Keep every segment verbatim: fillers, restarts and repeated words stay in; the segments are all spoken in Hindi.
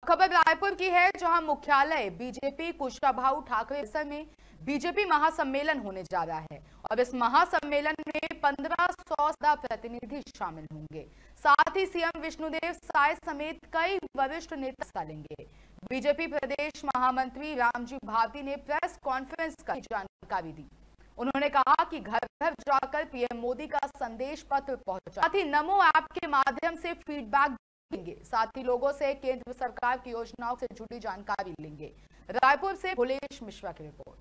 खबर रायपुर की है, जहां मुख्यालय बीजेपी कुशाभाऊ ठाकरे परिसर में बीजेपी महासम्मेलन होने जा रहा है और इस महासम्मेलन में पंद्रह सौ प्रतिनिधि शामिल होंगे। साथ ही सीएम विष्णुदेव साय समेत कई वरिष्ठ नेता हिस्सा लेंगे। बीजेपी प्रदेश महामंत्री रामजी भारती ने प्रेस कॉन्फ्रेंस कर जानकारी दी। उन्होंने कहा कि घर घर जाकर पीएम मोदी का संदेश पत्र पहुंचा, साथ ही नमो ऐप के माध्यम से फीडबैक देंगे। साथ ही लोगों से केंद्र सरकार की योजनाओं से जुड़ी जानकारी लेंगे। रायपुर से भुलेश मिश्रा की रिपोर्ट।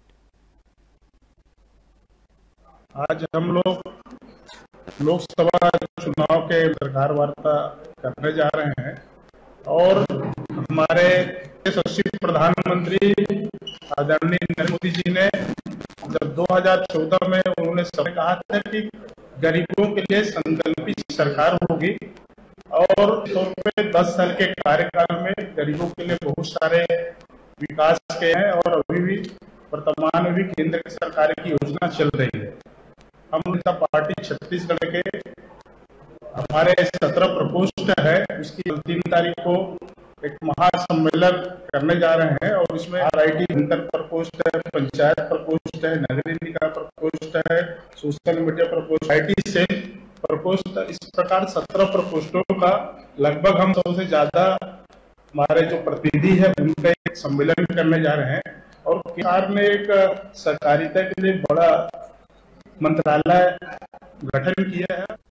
आज हम लोग लोकसभा चुनाव के सरकार वार्ता करने जा रहे हैं और हमारे यशस्वी प्रधानमंत्री आदरणीय नरेंद्र मोदी जी ने जब दो हज़ार चौदह में उन्होंने सब कहा था कि गरीबों के लिए संकल्पित सरकार होगी और तो दस साल के कार्यकाल में गरीबों के लिए बहुत सारे विकास के हैं और अभी भी वर्तमान में भी केंद्र की सरकार की योजना चल रही है। हम जनता पार्टी छत्तीसगढ़ के हमारे सत्रह प्रकोष्ठ है, उसकी तीन तारीख को एक महासम्मेलन करने जा रहे हैं और इसमें आर आई टी अंतर प्रकोष्ठ है, पंचायत प्रकोष्ठ है, नगरीय निकाय प्रकोष्ठ है, सोशल मीडिया प्रकोष्ठ, आई टी सेल प्रकोष्ठ, इस प्रकार सत्रह प्रकोष्ठों का लगभग हम सबसे ज्यादा हमारे जो प्रतिनिधि है उनका एक सम्मेलन करने जा रहे हैं। और सरकार ने एक सहकारिता के लिए बड़ा मंत्रालय गठन किया है।